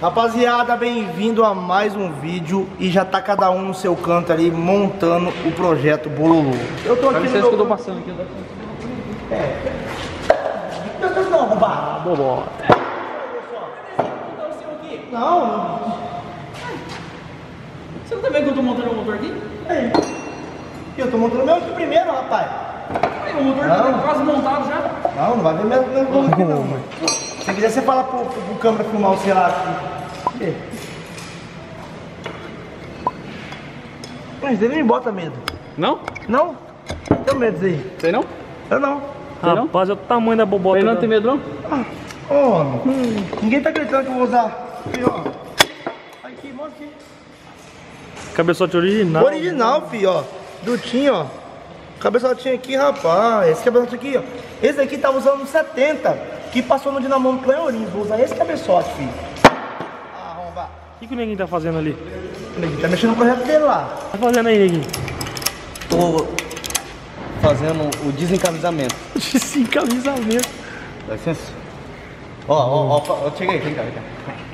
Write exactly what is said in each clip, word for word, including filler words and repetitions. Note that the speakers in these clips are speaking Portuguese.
Rapaziada, bem-vindo a mais um vídeo. E já tá cada um no seu canto ali montando o projeto Bololô. Eu tô aqui no meu... que eu tô passando aqui. É. Meu Deus, não, arrombado. Bobó. Não. Você não tá vendo que eu tô montando o motor aqui? É. Eu tô montando o meu aqui primeiro, rapaz. O motor tá quase montado já. Não, não vai ver mesmo meu aqui não, mano. Se quiser, você fala pro, pro, pro câmera filmar o celular aqui. Mas ele me bota medo. Não? Não? Tenho medo disso aí. Sei não? Eu não. Rapaz, é o tamanho da bobota. Fernando tem medo não? Ah, oh, hum. Ninguém tá gritando que eu vou usar. Aqui, ó. Aqui, mostra aqui. Cabeçote original. Original, filho, ó. Dutinho, ó. Cabeçotinho aqui, rapaz. Esse cabeçote aqui, ó. Esse aqui tava usando no setenta, que passou no dinamômetro lá em Ourinhos. Vou usar esse cabeçote, filho. Arromba. O que, que o neguinho tá fazendo ali? O neguinho tá mexendo no projeto dele lá. O que tá fazendo aí, neguinho? Tô fazendo o desencamisamento. Desencamisamento. Dá licença. Ó, ó, ó, chega aí, vem cá, vem cá.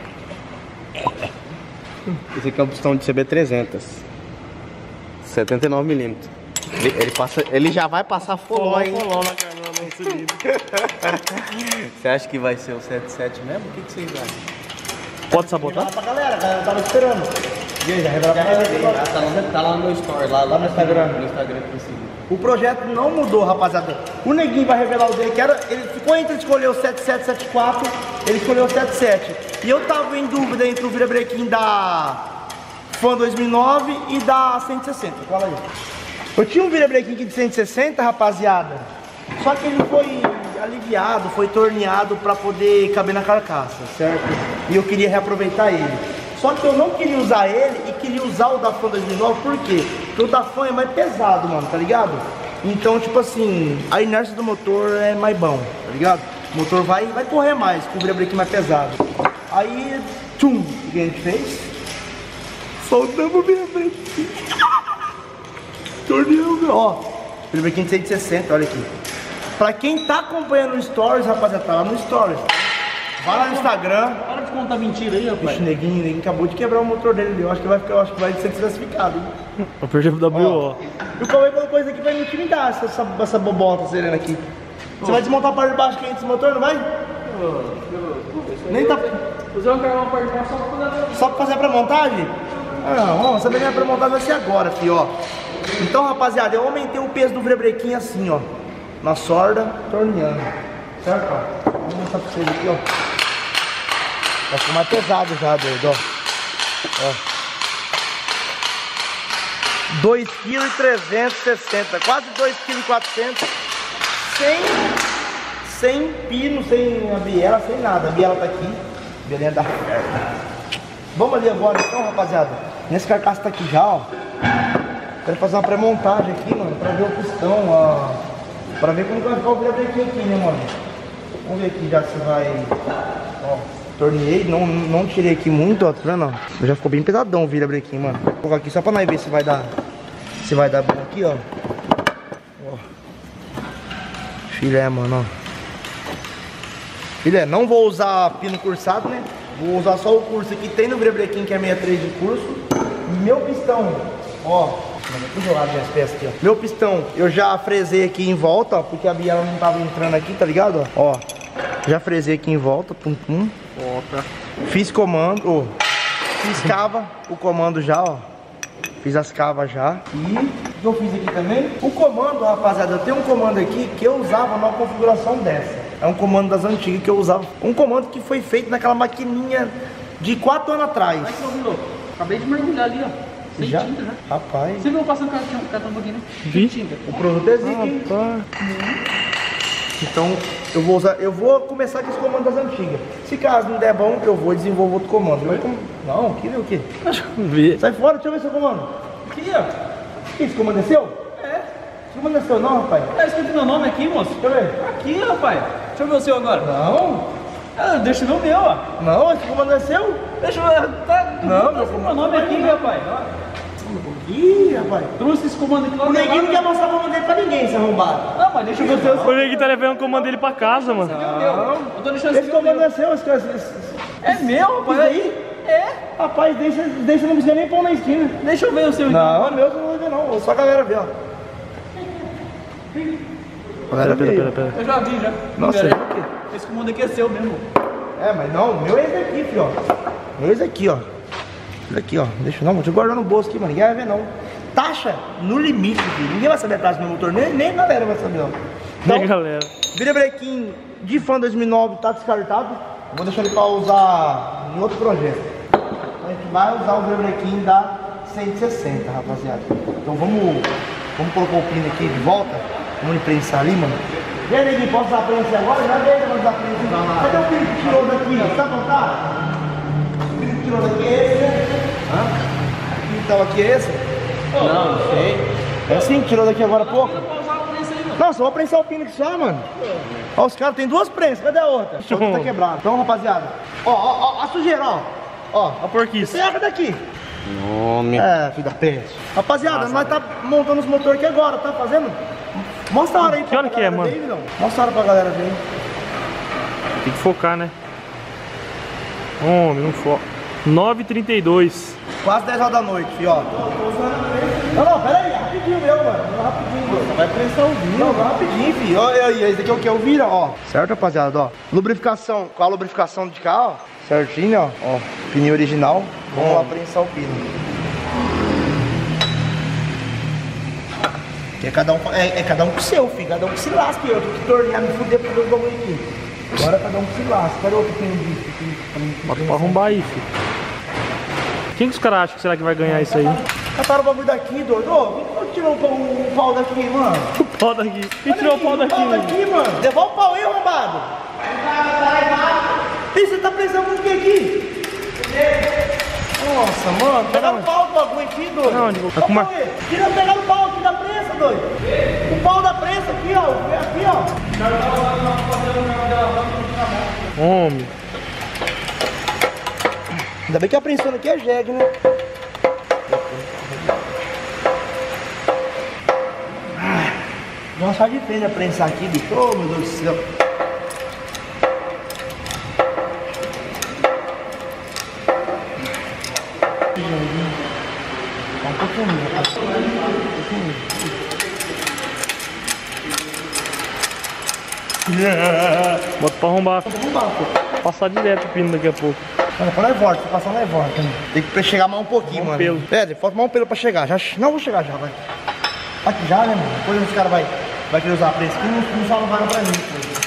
Esse aqui é um pistão de C B trezentos. setenta e nove milímetros. Ele, ele, passa, ele já vai passar foló, hein? Foló na canela, não se Você acha que vai ser o setenta e sete mesmo? O que, que vocês acham? Pode sabotar? Fala pra galera, cara. Eu tava esperando. E aí, já revela pra galera. Tá lá, tá lá no meu story, lá, lá no Instagram. No Instagram que eu sigo. O projeto não mudou, rapaziada. O neguinho vai revelar o dele, que era... Ele ficou entre escolher o setenta e sete, setenta e quatro, ele escolheu o setenta e sete. E eu tava em dúvida entre o virabrequim da Fan dois mil e nove e da cento e sessenta. Fala aí. Eu tinha um virabrequim aqui de cento e sessenta, rapaziada. Só que ele foi aliviado, foi torneado pra poder caber na carcaça, certo? E eu queria reaproveitar ele. Só que eu não queria usar ele e queria usar o da Fan dois mil e nove, por quê? Porque o da Fan é mais pesado, mano, tá ligado? Então, tipo assim, a inércia do motor é mais bom, tá ligado? O motor vai, vai correr mais com o virabrequim mais pesado. Aí, tchum, o que a gente fez? Soltamos o virabrequim. Torneamos, ó. Virabrequim de cento e sessenta, olha aqui. Pra quem tá acompanhando o Stories, rapaziada, tá lá no Stories. Vai lá no Instagram. Para de contar mentira aí, rapaz. Bicho, neguinho, neguinho acabou de quebrar o motor dele ali. Eu acho que vai ficar, eu acho que vai ser desclassificado. Eu perdi o W O. E o Cauê colocou isso aqui pra me intimidar, essa, essa, essa bobota serena aqui. Você vai desmontar a parte de baixo quente desse motor, não vai? Nem tá. Usar um carvão parte de baixo só pra fazer. Só pra fazer a pré-montagem? Não, essa minha pré-montagem vai ser agora, filho, ó. Então, rapaziada, eu aumentei o peso do virabrequim assim, ó. Na sorda, torneando. Certo, ó? Vou mostrar pra vocês aqui, ó. Vai ficar mais pesado já, doido, ó. Ó. dois quilos e trezentos e sessenta, quase dois quilos e quatrocentos. Sem, sem pino, sem a biela, sem nada. A biela tá aqui. A bielinha da perna. Vamos ali agora então, rapaziada. Nesse carcaço tá aqui já, ó. Quero fazer uma pré-montagem aqui, mano, pra ver o pistão, ó. Pra ver como vai ficar o virabrequim aqui, né, mano? Vamos ver aqui já se vai... Ó, torneei, não, não tirei aqui muito, ó, tá vendo? Já ficou bem pesadão o virabrequim, mano. Vou colocar aqui só pra nós ver se vai dar... Se vai dar bom aqui, ó. Ó. Filé, mano, ó. Filé, não vou usar pino cursado, né? Vou usar só o curso aqui. Tem no virabrequim que é sessenta e três de curso. Meu pistão, ó. Tudo lá minhas peças aqui, ó. Meu pistão, eu já fresei aqui em volta, ó, porque a biela não tava entrando aqui, tá ligado? Ó, já fresei aqui em volta, pum pum. Volta. Fiz comando, ó. Fiz cava, o comando já, ó. Fiz as cavas já. E o que eu fiz aqui também? O comando, rapaziada, eu tenho um comando aqui que eu usava numa configuração dessa. É um comando das antigas que eu usava. Um comando que foi feito naquela maquininha de quatro anos atrás. Ai, que ouviu? Acabei de mergulhar ali, ó. Sem Já? tinta, já. Rapaz. Você viu passando cartão, cartão aqui, né? Vi. Tinta. O produto existe, hein? Então eu vou usar, eu vou começar com os comandos das antigas. Se caso não der bom, eu vou desenvolver outro comando. Eu com... Não, aqui o quê? Deixa eu ver. Sai fora, deixa eu ver seu comando. Aqui, ó. Que esse comando é seu? É. Esse comando é seu não, rapaz? Tá escrito meu nome aqui, moço. Deixa eu ver. Aqui, rapaz. Deixa eu ver o seu agora. Não, Ah, deixa eu ver o meu, ó. não, esse comando é seu? Deixa eu ver. Tá, Não, tá meu escrito comando meu nome aqui, rapaz. Ó. Ih, rapaz. Trouxe esse comando aqui lá. O neguinho não quer mostrar o comando dele pra ninguém, se arrombado. Não, mas deixa eu ver o seu. O neguinho tá levando o comando dele pra casa, mano. Meu, eu tô deixando Esse comando é seu, esse, esse, É meu, rapaz. Isso aí? É. Rapaz, deixa, deixa não precisa nem pôr na esquina. Deixa eu ver o seu Não, é meu, você não vai ver não. Só a galera vê, ó. Galera, Pera, pera, pera. Eu já vi, já. Nossa, Pera aí. por quê? Esse comando aqui é seu mesmo. É, mas não, o meu é esse aqui, filho, ó. O meu é esse aqui, ó. Esse aqui, ó. Deixa não, vou te guardar no bolso aqui, mano. Ninguém vai ver, não. Taxa no limite, filho. Ninguém vai saber a taxa do meu motor, nem, nem a galera vai saber, ó. Então, E aí, galera? virabrequim de Fan dois mil e nove tá descartado. Vou deixar ele pra usar em outro projeto. A gente vai usar o virabrequim da cento e sessenta, rapaziada. Então vamos, vamos colocar o pino aqui de volta. Vamos imprensar ali, mano. E aí, neguinho, posso usar a prensa agora? Já veio, vamos usar a prensa. Cadê o pino que tirou daqui? Sabe contar? O pino que tirou daqui é esse, né? Hã? O pino que tava aqui é esse? Não, não sei. É assim que tirou daqui agora há pouco? Não, só vou prensar o pino aqui só, mano. Ó, os caras tem duas prensas, cadê a outra? A outra tá quebrada. Então, rapaziada, ó, ó, ó, a sujeira, ó. Ó, A porquice. pega daqui. Nome. É, filho da peste. Rapaziada, nós tá montando os motores aqui agora, tá fazendo? Mostra a hora aí Que hora que é, galera mano? ver, Vidão. Mostra a hora pra galera ver. Tem que focar, né? Homem, não foca. nove e trinta e dois. Quase dez horas da noite, filho, ó. Não, não, pera aí, rapidinho meu, mano. Rapidinho, mano. Vai prensar o vinho. Não, vai rapidinho, filho. Olha aí, esse daqui é o que? É o vira, ó. Certo, rapaziada, ó. Lubrificação, com a lubrificação de cá, ó. Certinho, ó. Ó, pneu original. Vamos lá prensar o pino. Que é cada um, é, é cada um com o seu, filho. Cada um que se lasca. Eu tenho que tornear, me fuder pra ver o bagulho aqui. Agora cada um que se lasca. Cadê o outro pino disso? Bota pra arrombar aí, filho. Quem que os caras acham que será que vai ganhar isso aí? Cataram o bagulho daqui, doido. Ô, quem que tirou o pau, o pau daqui, mano? O pau daqui. Quem tirou o pau daqui, Olha mano? aqui, mano. Devolve o pau aí, arrombado. E você tá pensando com o que aqui? Nossa, mano. Pegaram o pau do bagulho aqui, doido. Não, onde? Ó, Tá com uma- Cauê, tira, pegaram o pau aqui da prensa, doido. O pau da prensa aqui, ó. Aqui, ó. Homem. Ainda bem que a prensona aqui é jegue, né? Nossa, de feio a prensar aqui, bicho. Oh, meu Deus do céu. Tá um pouquinho, tá um pouquinho. Bota pra arrombar. Vamos lá, pô. Passar direto o pino daqui a pouco. Olha, quando é volta, se passar não é volta. Tem que chegar mais um pouquinho, Mais um mano. pelo. É, tem falta mais um pelo pra chegar. Já, não vou chegar já, vai. Aqui já, né, mano? Depois os caras vai, vai querer usar a prensa aqui, não, não salvaram pra mim. Pô.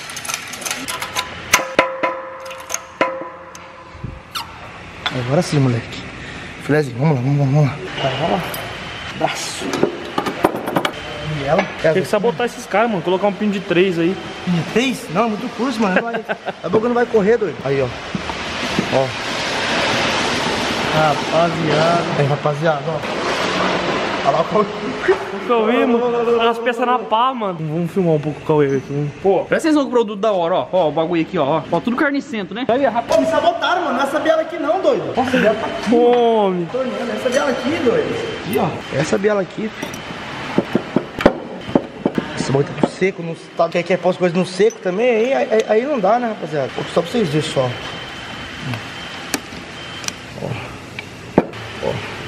Agora sim, moleque. Filézinho, vamos lá, vamos lá, vamos lá. Vai, vamos lá. Braço. E ela? Tem que sabotar esses caras, mano. Colocar um pino de três aí. Três? Não, muito curso, mano. Não vai, a boca não vai correr, doido. Aí, ó. Ó. Rapaziada. Aí, rapaziada, ó. Olha lá o Cauê. O Cauê, mano. As peças na pá, mano. Vamos filmar um pouco o Cauê aqui. Pô, presta atenção com o produto da hora, ó. Ó, o bagulho aqui, ó. Ó, tudo carnicento, né? Aí, rapaz. Pô, me sabotaram, mano. Não é essa biela aqui não, doido. Essa biela tá aqui. Homem. Torneando. Essa biela aqui, doido. Aqui, ó. Essa biela aqui, filho. Esse bagulho tá tudo seco. Não, tá, quer, quer pôr as coisas no seco também? Aí, aí, aí não dá, né, rapaziada? Só pra vocês verem só. Ó. Ó.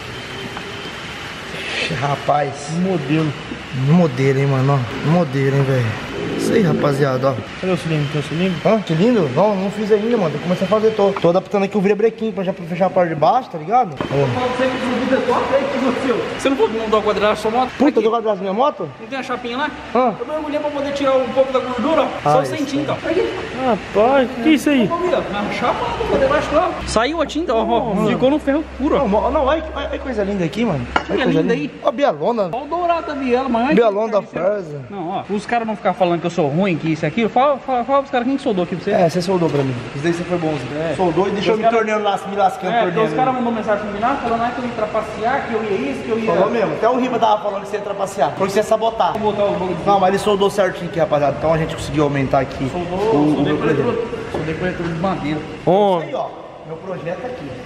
Ixi, rapaz. Modelo. Modelo, hein, mano. Ó. Modelo, hein, velho. Isso aí, rapaziada, ó. Cadê o cilindro? Tem o cilindro? Hã? Que lindo? Não, não fiz ainda, mano. Tem que começar a fazer. Tô, tô adaptando aqui o virabrequim pra já fechar a parte de baixo, tá ligado? Ó. Você que o produto é top, aí o que aconteceu? Você não pode montar o quadrado sua moto? Puta, Aqui, eu tô com a minha moto? não tem a chapinha lá? Hã? Eu mergulhei pra poder tirar um pouco da gordura, ó. Só Ah, o isso centinho, ó. Aqui. Rapaz, o que é isso aí? Família, na chapa pra debaixo lá. Saiu a tinta, ó, ó. Ficou no ferro puro, ó. Não, mo- não, olha, que- olha que coisa linda aqui, mano. Olha que Que coisa linda aí. Ó, a bielona. Ó o dourado da biela, mas antes- Bielona da Fresa. Não, ó. Os caras não ficam falando que eu sou ruim, que isso e aquilo. Fala, fala, fala pros caras quem que soldou aqui pra você. É, você soldou pra mim. Isso daí você foi bonzinho. É. Soldou e deixou Os me cara- torneando lá, me lascando, É, porque torneando. os caras mandou mensagem combinada falando ah, que eu ia trapacear, que eu ia isso, que eu ia. Falou mesmo. Até o Rima tava falando que você ia trapacear. Falou que você ia sabotar. Vou botar o logo de Não, mas ele soldou certinho aqui, rapaziada. Então a gente conseguiu aumentar aqui. soldou, o, soldei o com meu projeto. eletrodo. Soldei com eletrodo de madeira. Homem. Aí, ó. Meu projeto tá aqui.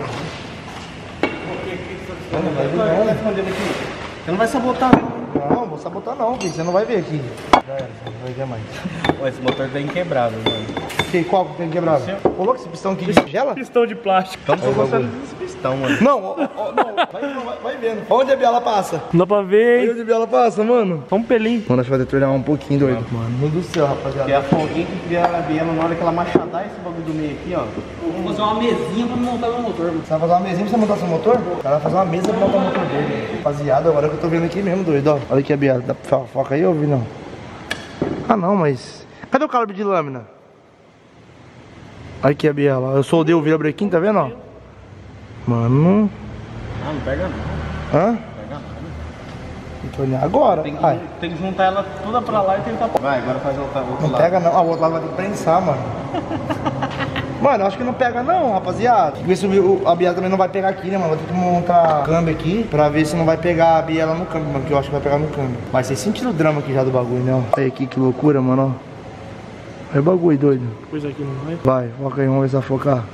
Não, não vai vir não. Você não vai sabotar não. Não, vou sabotar não, filho. Você não vai ver aqui. Já era, você não vai ver mais. Pô, esse motor tá inquebrável, mano. Que, qual que tem quebrável? Ô, louco, esse pistão aqui gela? Pistão de plástico. Então não tô gostando desse pistão, mano. Não, ó, ó, não, vai, não, vai, vai vendo. Onde a biela passa? Não dá pra ver, Onde hein? a biela passa, mano? Só um pelinho. Mano, acho que vai deteriorar um pouquinho, doido. Mano, meu Deus do céu, rapaziada. Porque a folguinha que cria a biela na hora que ela machadar esse bagulho do meio aqui, ó. Vou fazer uma mesinha pra montar meu motor, mano. Você vai fazer uma mesinha pra você montar seu motor? O cara vai fazer uma mesa pra montar o motor dele. Rapaziada, agora que eu tô vendo aqui mesmo, doido, ó. Olha aqui a biela. Dá pra foca aí, ouvi não? Ah, não, mas... Cadê o calibre de lâmina? Olha aqui a biela. Eu soldei o virabrequim, tá vendo, ó? Mano... Ah, não pega não. Hã? Não pega não. Tem que olhar agora. Tem Ai. que, tem que juntar ela toda pra lá e tentar... Vai, agora faz o outro, outro Não lado. pega não. Ah, o outro lado vai ter que prensar, mano. Mano, eu acho que não pega não, rapaziada. Ver se o- a biela também não vai pegar aqui, né, mano? Vou ter que montar o câmbio aqui pra ver se não vai pegar a biela no câmbio, mano. Que eu acho que vai pegar no câmbio. Mas vocês sentiram o drama aqui já do bagulho, né? Ó. Olha aqui que loucura, mano, ó. Olha o bagulho, doido. Coisa aqui não vai. Vai, foca aí, vamos ver se vai focar.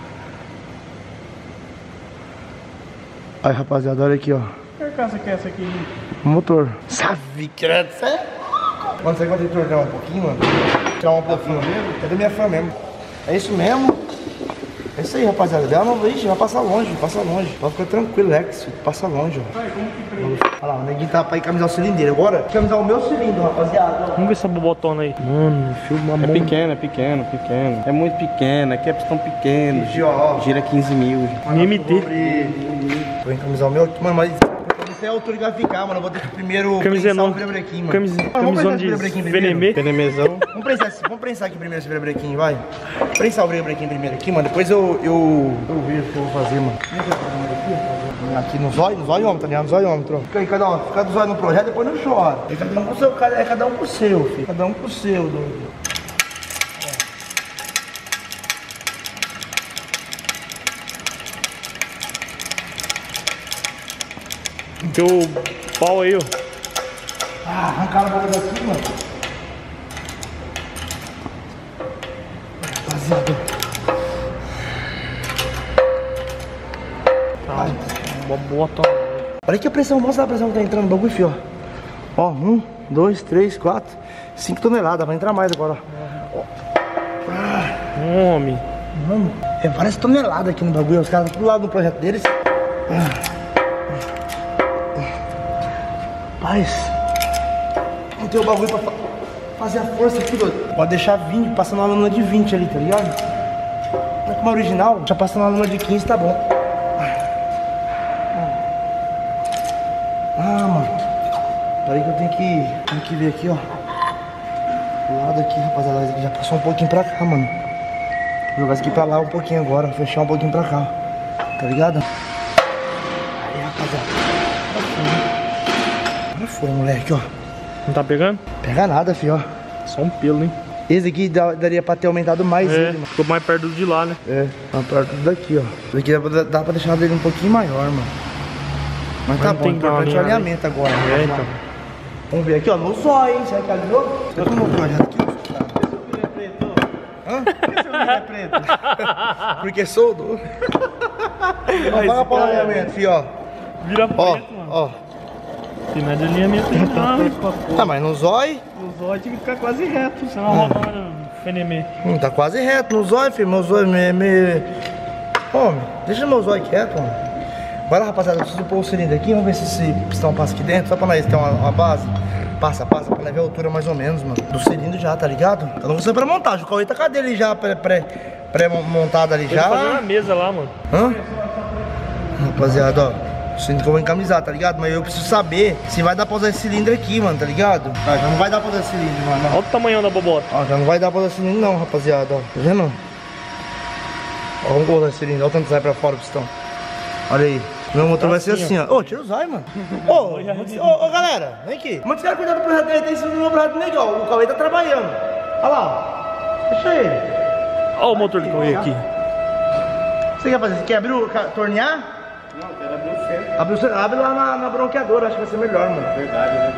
Aí, rapaziada, olha aqui, ó. Que carcaça que é essa aqui? O motor. Sabe, credo, você é? Mano, você vai ter que tornar um pouquinho, mano? Tirar um pouquinho mesmo? Cadê minha fã mesmo? É isso mesmo? É isso aí, rapaziada. Dela não, ixi, vai passar longe, passa longe. Pode ficar tranquilo, Lex. Passa longe, ó. Olha lá, o neguinho tá pra encamisar o cilindro. Agora, encamisar o meu cilindro, rapaziada. Vamos ver essa bobotona aí. Mano, filma uma É mão. pequeno, é pequeno, pequeno. É muito pequeno, aqui é pistão pequeno. Aqui, ó. Gira quinze mil. M T. Vou encamisar o meu aqui, mano, mas... Isso é a altura que vai ficar, mano. Eu vou ter que primeiro prensar Camisinão. o virabrequim, mano. Camis... Mano, vamos Camisão prensar esse de virabrequim primeiro? Venemê. Penemezão. Vamos prensar, esse- vamos prensar aqui primeiro esse virabrequim, vai. Prensar o virabrequim primeiro aqui, mano. Depois eu, eu, eu vejo o que eu vou fazer, mano. Aqui no zóio, no zóiômetro, tá ligado? No zóiômetro. Fica aí, cada um, fica do zóio no projeto, depois não chora. É cada um com o seu, é cada um com o seu, filho. Cada um com o seu, doido. Teu pau aí, ó. Ah, arrancaram a boca daqui, mano. Rapaziada. Tá, uma bobotona. Olha aqui a pressão, mostra a pressão que tá entrando no bagulho, filho, ó. Ó, um, dois, três, quatro, cinco toneladas, vai entrar mais agora, ó. Homem. Mano, é várias toneladas aqui no bagulho, os caras estão do lado do projeto deles. Rapaz, não tem o bagulho pra fa fazer a força aqui, doido. Pode deixar vinte, passando uma lâmina de vinte ali, tá ligado? Não é como a original, já passando uma lâmina de quinze, tá bom. Ah, mano. Peraí que eu tenho que, tenho que ver aqui, ó. O lado aqui, rapaziada, já passou um pouquinho pra cá, mano. Vou jogar isso aqui pra lá um pouquinho agora, fechar um pouquinho pra cá. Tá ligado? Aí, rapaziada. Agora foi, moleque, ó. Não tá pegando? Pega nada, filho, ó. Só um pelo, hein? Esse aqui dá- daria pra ter aumentado mais É, ele, mano. ficou mais perto do de lá, né? É, tá perto daqui, ó. Esse aqui dá pra, dá pra deixar dele um pouquinho maior, mano. Mas, Mas tá não bom, tem que dar uma importante é o alinhada alinhamento agora. É, então. Vamos ver aqui, ó, no zóio, hein? Será que alinhou? Você tomou o projeto aqui? Hã? Por que seu filho é preto? Porque soldou. Ó, paga pra alinhamento, filho, ó. Vira Ó, preto, mano. ó. Tem nada de alinhamento não, hein? Tá, mas no zóio, O zóio tinha que ficar quase reto, senão rola no fenemê. hum, tá quase reto. No zóio, filho, meu zóio me... me... Homem, deixa meu zóio quieto, homem. Vai lá, rapaziada, eu preciso pôr o cilindro aqui. Vamos ver se esse pistão passa aqui dentro, só pra nós ter uma, uma base. Passa, passa, pra nós ver a altura mais ou menos, mano. Do cilindro já, tá ligado? Tá não você pra montagem. O Cauê tá com a dele já pré-montada ali Eu vou fazer já. na mesa lá, mano. Hã? Rapaziada, ó. O cilindro que eu vou encamisar, tá ligado? Mas eu preciso saber se vai dar pra usar esse cilindro aqui, mano, tá ligado? Ah, já não vai dar pra usar esse cilindro, mano. Olha o tamanhão da bobota. Ó, já não vai dar pra usar esse cilindro não, rapaziada, ó. Tá vendo? Ó, vamos usar esse cilindro. Olha o tanto que sai pra fora o pistão. Olha aí. Meu motor vai ser assim, ó. Ô, tira o zóio, mano. Ô, ô, ô, galera, vem aqui. Mas os caras cuidam do projeto dele, tem sido do meu projeto dele, ó. O Cauê tá trabalhando. Olha lá. Deixa ele. Olha o motor do Cauê aqui. Você quer fazer? Você quer abrir o... ca- tornear? Não, quero abrir o centro. Abre, o- abre lá na, na bronqueadora, acho que vai ser melhor, mano. Verdade, né?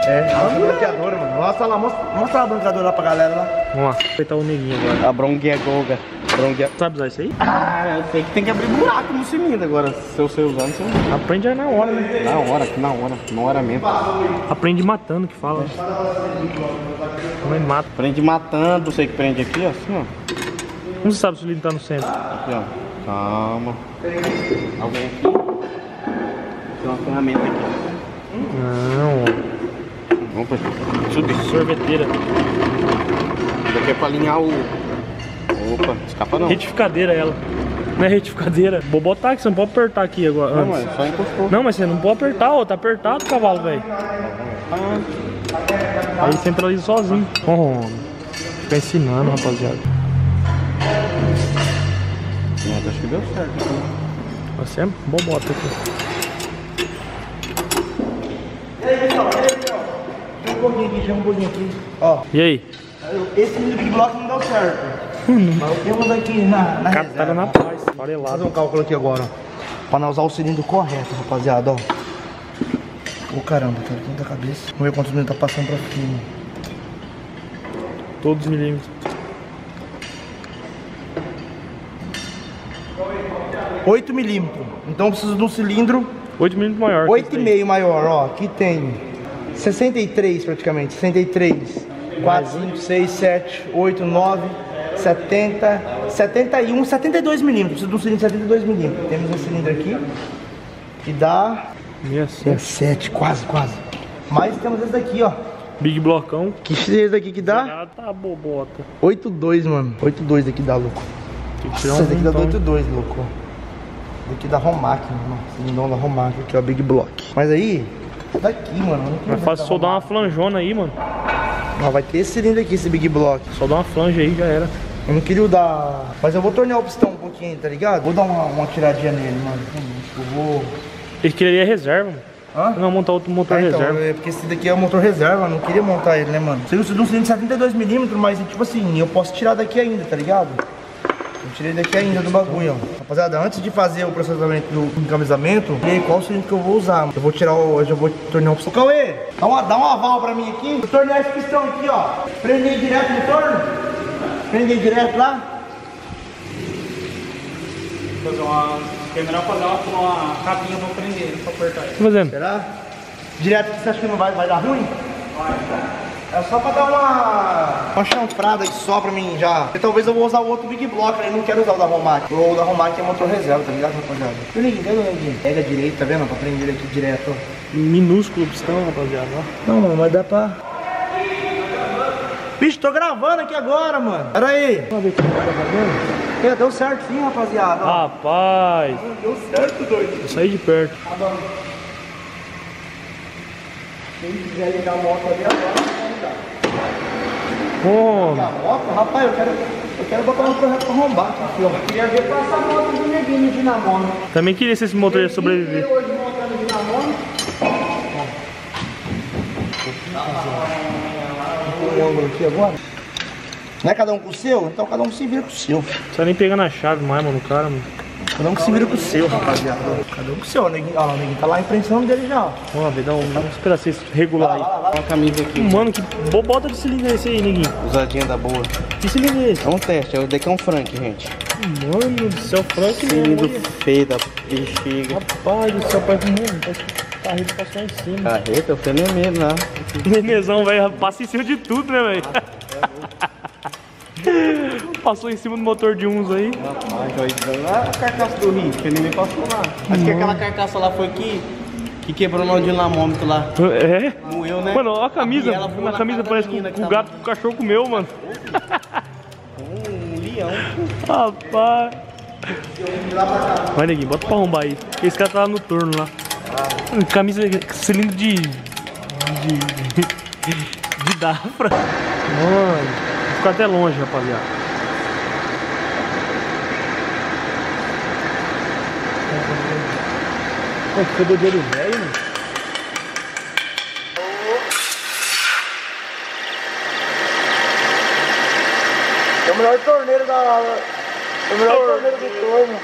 É, a branqueadora, mano. Mostra lá, mostra, mostra a branqueadora lá pra galera lá. Vamos lá, aproveitar o neguinho agora. A bronguegoga. Brongue... Sabe usar isso aí? Ah, eu sei que tem que abrir buraco no cilindro agora. Se eu sei usar, não sei usar. Aprende aí na hora, né? Na hora, na hora, na hora mesmo. Aprende matando, que fala. Não mata. Prende matando, você que prende aqui, ó, assim, ó. Como você sabe se o cilindro tá no centro? Aqui, ó. Calma. Alguém aqui. Tem uma ferramenta aqui. Não. Opa, subir. Sorveteira. Isso aqui é pra alinhar o... Opa, escapa não. Retificadeira ela. Não é retificadeira. Vou botar aqui, você não pode apertar aqui agora. Não, antes. mas só encostou. Não, mas você não pode apertar, ó. Tá apertado o cavalo, velho. Ah. Aí centraliza sozinho. Oh, fica ensinando, rapaziada. Mas acho que deu certo. Você é bobota aqui. E aí, pessoal? E aí, pessoal? Chama um pouquinho aqui, chama um pouquinho aqui. Ó. E aí? Esse Big Block não deu certo. Mas eu tenho aqui na, na Cara, reserva. na paz, Vou farelado. fazer um cálculo aqui agora, ó. Pra não usar o cilindro correto, rapaziada, ó. Ô caramba, tá dentro da cabeça. Vamos ver quantos minutos tá passando pra cima. Todos os milímetros. oito milímetros. Então eu preciso de um cilindro oito milímetros maior. oito e meio maior, ó. Aqui tem sessenta e três praticamente. sessenta e três. quatro, cinco, seis, sete, oito, nove, setenta, setenta e um, setenta e dois milímetros. Preciso de um cilindro de setenta e dois milímetros. Temos um cilindro aqui que dá sessenta e sete. sete, quase, quase. Mas temos esse daqui, ó. Big blocão. Que esse daqui que dá Ah, tá bobota. oito dois, mano. oito dois daqui dá, louco. Tem que tirar Esse um daqui dá então. oito dois, louco. Daqui da Romac, mano. Cilindrão da Romac, aqui, ó, Big Block. Mas aí, daqui, mano. Mas fácil soldar uma flanjona aí, mano. Não, vai ter esse cilindro aqui, esse Big Block. Só dá uma flange aí, já era. Eu não queria dar... Mas eu vou tornear o pistão um pouquinho, tá ligado? Vou dar uma, uma tiradinha nele, mano. Eu vou... Ele queria reserva, mano. Hã? Não, montar outro motor Ah, então, reserva. é porque esse daqui é o motor reserva, eu não queria montar ele, né, mano? Seria um cilindro de setenta e dois milímetros, mas, tipo assim, eu posso tirar daqui ainda, tá ligado? Eu tirei daqui ainda do bagulho, ó. Rapaziada, antes de fazer o processamento do encaminhamento, eu sei qual cilindro que eu vou usar. Eu vou tirar o... Eu já vou tornear o pistão. Cauê, dá, uma, dá um aval pra mim aqui. Vou tornear esse pistão aqui, ó. Prender direto no torno. Prender direto lá. Fazer uma... É melhor fazer uma, uma capinha pra prender, pra apertar ele. Tá fazendo? Será? Direto que você acha que não vai, vai dar ruim? Vai. É só pra dar uma, uma chanfrada aqui só pra mim já. Porque talvez eu vou usar o outro Big Block, né? Eu não quero usar o da Romac. O da Romac é motor reserva, tá ligado, rapaziada? Pega direito, tá vendo? Pra prender ele aqui direto, ó. Minúsculo pistão, rapaziada. Ó. Não, mano, mas dá pra... Bicho, tô gravando aqui agora, mano. Pera aí. Vamos ver se tá gravando. É, deu certo sim, rapaziada. Ó. Rapaz, Deu certo, doido. eu saí de perto. Quem quiser ligar a moto ali agora, Bom, a moto, rapaz, eu quero, eu quero botar um projeto pra arrombar aqui, ó. Eu queria ver com essa moto do neguinho de Dinamona. também queria se esse motor ia sobreviver. Eu hoje montando Dinamona. Um ângulo aqui agora. Não é cada um com o seu? Então cada um se vira com o seu. Não precisa nem pegar na chave mais, mano, o cara, mano. Cada um que se vira com o seu, rapaziada. Cada um com o seu, o neguinho. Ó, o neguinho tá lá imprensando dele já, ó. Vamos lá, ver, dá um... Vamos esperar vocês regular aí. Uma camisa aqui. Mano, que bobota de cilindro é esse aí, neguinho? Usadinha da boa. Que cilindro é esse? É um teste, é o daqui é um Frank, gente. Mano do céu, Frank mesmo. Cilindro olha. feio da bexiga. Rapaz do céu, parece um parece que o carrito passou em cima. Carreta, eu tenho nem medo, não. Nenezão, velho, passa em cima de tudo, né, velho? Passou em cima do motor de uns aí. Rapaz, olha a carcaça do Rio, que ninguém passou lá. Acho que aquela carcaça lá foi que, que quebrou no dinamômetro lá. É? Moeu, né? Mano, olha a camisa. ela voou Na na camisa cara da parece que menina o, que o tava- gato que o cachorro comeu, mano. Um leão. Rapaz. Vai, neguinho, bota pra arrombar aí. Esse cara tá lá no turno lá. Camisa, cilindro de... De... De Dafra. Mano, vou ficar até longe, rapaziada. Pô, que fedor de olho velho, mano. É o melhor torneiro da... É o melhor torneiro do torno.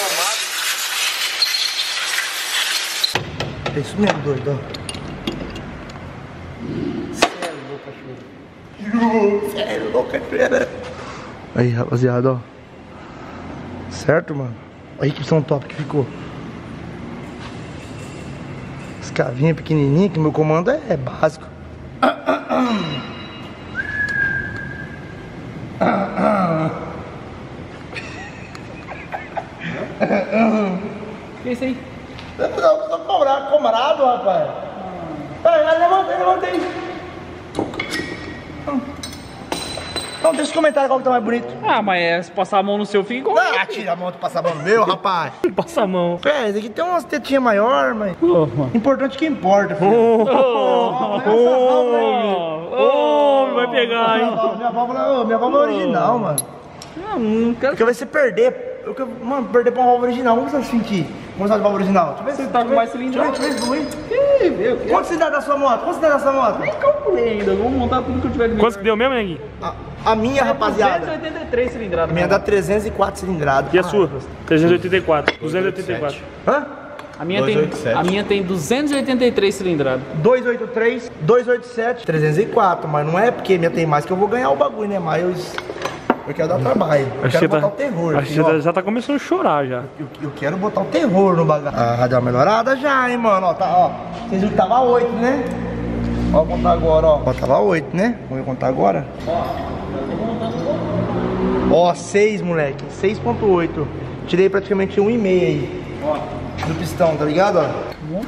É isso mesmo, doido, ó. Cê é louco, cachoeira. Cê é louco, cachoeira. Aí, rapaziada, ó. Certo, mano? Olha que som top que ficou. Escavinha pequenininha, que meu comando é, é básico. Que é isso aí? Eu tô cobrado, cobrado, rapaz. Ah, levantei, levantei. Não, deixa os comentários qual que tá mais bonito. Ah, mas é, se passar a mão no seu fica igual. Ah, tira a mão de passar a mão no meu, rapaz. Passa a mão. É, esse aqui tem umas tetinhas maiores, mas... Oh, Importante que importa, filho. oh, Oh, oh, oh, vai pegar, hein? Minha válvula, minha válvula é original, mano. Não, não quero. Porque vai ser perder. Eu quero, mano, perder pra uma válvula original. Como você sentir? Vamos usar de válvula original. Deixa eu ver Você se tá com mais cilindro. Deixa eu ver, deixa eu ver. Ih, meu, que- Quanto cidade da sua moto? Quanto cidade da sua moto? Nem calculei ainda, vou montar tudo que eu tiver que Quanto que deu mesmo, Neguinho? A, a minha, rapaziada. duzentos e oitenta e três cilindradas. A minha dá trezentos e quatro cilindradas. E a sua? trezentos e oitenta e quatro. duzentos e oitenta e quatro. Hã? A minha, tem, duzentos e oitenta e sete. a minha tem duzentos e oitenta e três cilindradas. duzentos e oitenta e três, duzentos e oitenta e sete, trezentos e quatro. Mas não é porque minha tem mais que eu vou ganhar o bagulho, né? Mas eu, eu quero dar trabalho. Eu Acho quero que botar tá, o terror. acho Assim, que ó. já, já tá começando a chorar já. Eu, eu quero botar o terror no bagulho. Ah, deu uma melhorada já, hein, mano. Ó, tá, ó. Vocês viram que tava oito, né? Ó, vou contar agora, ó. Ó, tava oito, né? Vamos contar agora. Ó, seis, moleque. seis ponto oito. Tirei praticamente um e meio aí. Ó. Do pistão, tá ligado, ó?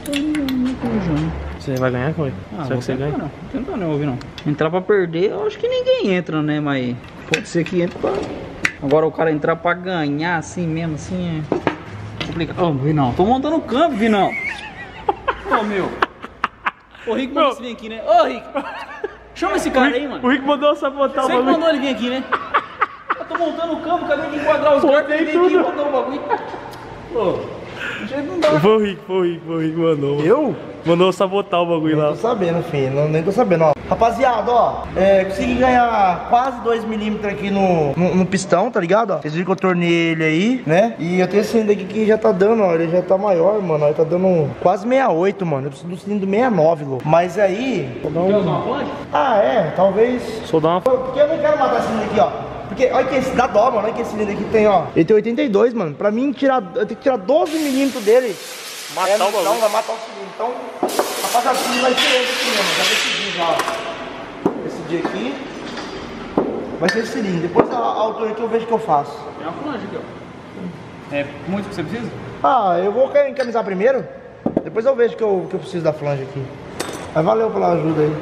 Você vai ganhar com ele? Ah, Será vou que você tentar ganha? não, vou tentar não, ouvir não. Entrar pra perder, eu acho que ninguém entra, né? Mas pode ser que entre pra... Agora o cara entrar pra ganhar assim mesmo, assim é complicado. Ô, Vinão, tô montando o campo, Vinão. Ô, meu. Ô, Rico mandou você vir aqui, né? Ô, Rico. Chama esse cara aí, mano. O Rico mandou sabotar o Você que bagulho. mandou ele vir aqui, né? Eu tô montando o campo, acabei de enquadrar os cortes, ele veio aqui e botou o bagulho. Pô, do jeito não dá. Foi o Rico, foi o Rico, foi o Rico, mandou. Eu? Mandou sabotar o bagulho Nem lá. tô sabendo, filho. Não, nem tô sabendo, ó. Rapaziada, ó. É, consegui ganhar quase dois milímetros aqui no, no, no pistão, tá ligado? Ó. Vocês viram que eu tornei ele aí, né? E eu tenho esse cilindro aqui que já tá dando, ó. Ele já tá maior, mano. Ele tá dando quase sessenta e oito, mano. Eu preciso do cilindro sessenta e nove, louco. Mas aí... Quer usar uma plancha? Ah, é. Talvez... Só dá uma... Porque eu não quero matar esse cilindro aqui, ó. Porque olha que esse dá dó, mano. Olha que esse cilindro aqui tem, ó. Ele tem oitenta e dois, mano. Pra mim, tirar, eu tenho que tirar doze milímetros dele. Matar é, o bagulho. Não, vai matar o cilindro. Então, rapaziada, o cilindro vai ser esse aqui, mano. Já decidi já, ó. Esse dia aqui vai ser esse cilindro. Depois a, a altura aqui eu vejo o que eu faço. Tem uma plancha aqui, ó. É muito que você precisa? Ah, eu vou encamisar primeiro. Depois eu vejo que eu, que eu preciso da flange aqui. Mas valeu pela ajuda aí.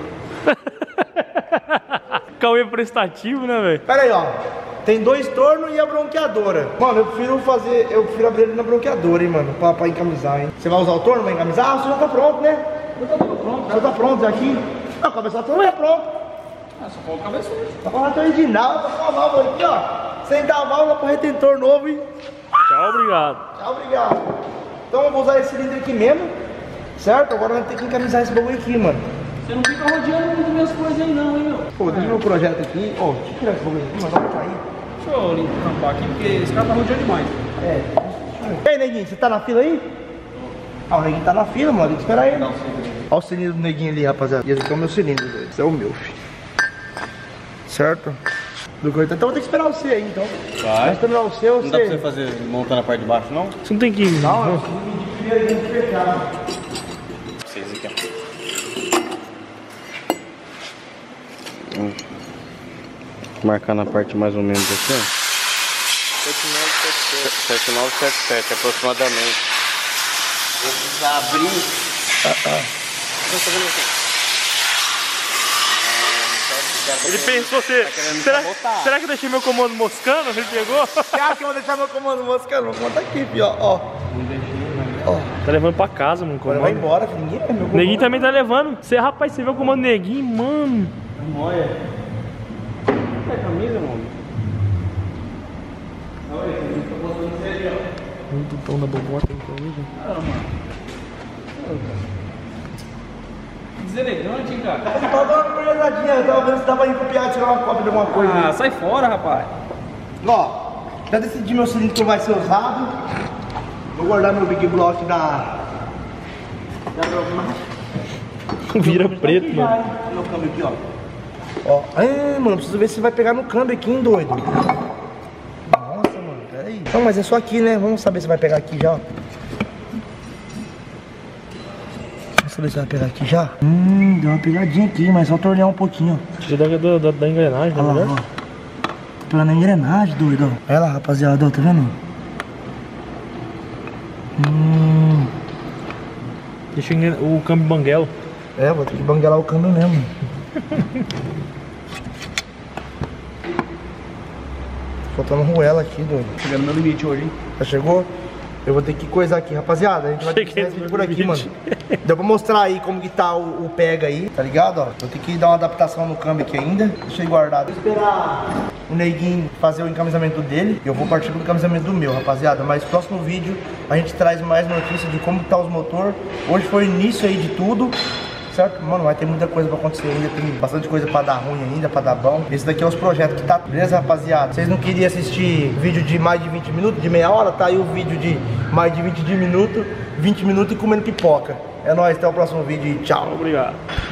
Cauê prestativo, né, velho? Pera aí, ó. Tem dois tornos e a bronqueadora. Mano, eu prefiro fazer. Eu prefiro abrir ele na bronqueadora, hein, mano. Pra, pra encamisar, hein. Você vai usar o torno pra encamisar? Ah, o senhor tá pronto, né? Eu tô tudo pronto, O senhor tá pronto já aqui? Não, o cabeçote é pronto. Ah, só coloca o cabeçote. Tá com a original, tá com a válvula aqui, ó. Sem dar a válvula pro retentor novo, hein. Tchau, obrigado. Tchau, obrigado. Então eu vou usar esse cilindro aqui mesmo. Certo? Agora vai ter que encamisar esse bagulho aqui, mano. Você não fica rodeando muito minhas coisas aí não, hein, meu? Pô, deixa meu projeto aqui. Ó, deixa eu tirar esse bagulho aqui, mandar pra cair. Deixa eu limpar aqui, porque esse cara tá rodeando demais. É. E aí, Neguinho, você tá na fila aí? Ah, o Neguinho tá na fila, mano. Tem que esperar ele. Olha o cilindro do Neguinho ali, rapaziada. E esse aqui é o meu cilindro, velho. Esse é o meu, filho. Certo? Do coitado. Então eu vou ter que esperar você aí, então. Vai. Mas terminar o seu, Não dá pra você você... fazer montando a parte de baixo, não? Você não tem que ir. Não, eu preciso medir primeiro dentro de fechado. Vocês aqui, ó. Marcar na parte mais ou menos aqui, ó. sete nove sete sete aproximadamente. Vou precisar abrir. Ah, ah. Não, tá vendo aqui? Ele pensou, você... Tá querendo me será, sabotar. será que eu deixei meu comando moscando? Ele pegou? Você acha que eu vou deixar meu comando moscando? Vou contar aqui, filho, ó. Ó. Tá levando pra casa, mano, Agora comando. vai embora, filho. Ninguém é meu comando. Neguinho também tá levando. Você, rapaz, você vê o comando do Neguinho, mano. Olha. É camisa, mano? Olha, eu tô botando isso aí, ó. Muito tão na bobota, então, hoje. Ah, mano. Deselegante, hein, cara? Eu tava dando uma olhadinha, eu tava vendo se dava pra copiar, tirar uma cópia de alguma coisa. Ah, sai fora, rapaz. Ó, já decidi meu cilindro que vai ser usado. Vou guardar meu Big Block da... Vira preto, mano. Meu câmbio aqui, ó. Ó, ah, mano, preciso ver se vai pegar no câmbio aqui, hein, doido. Nossa, mano, peraí. Não, mas é só aqui, né? Vamos saber se vai pegar aqui já, ó. Vamos saber se vai pegar aqui já. Hum, deu uma pegadinha aqui, mas só tornear um pouquinho, ó. Tira da, da, da engrenagem, Olha né? lá, ó. Tô pegando a engrenagem, doido, ó. Olha lá, rapaziada, ó, tá vendo? Hum... Deixa o câmbio banguelo. É, vou ter que banguelar o câmbio mesmo. Faltando ruela aqui, doido. Chegando no meu limite hoje, hein? Já chegou? Eu vou ter que coisar aqui, rapaziada. A gente vai ter que Cheguei fazer no por aqui, limite. mano. Deu pra mostrar aí como que tá o, o pega aí, tá ligado? Ó, vou ter que dar uma adaptação no câmbio aqui ainda. Deixa ele guardado. Vou esperar o neguinho fazer o encamisamento dele. Eu vou partir pro encamisamento do meu, rapaziada. Mas no próximo vídeo a gente traz mais notícias de como tá os motor. Hoje foi o início aí de tudo. Certo? Mano, vai ter muita coisa pra acontecer ainda, tem bastante coisa pra dar ruim ainda, pra dar bom. Esse daqui é os projetos que tá, beleza, rapaziada? Vocês não queriam assistir vídeo de mais de vinte minutos, de meia hora? Tá aí o vídeo de mais de vinte minutos, vinte minutos e comendo pipoca. É nóis, até o próximo vídeo e tchau. Obrigado.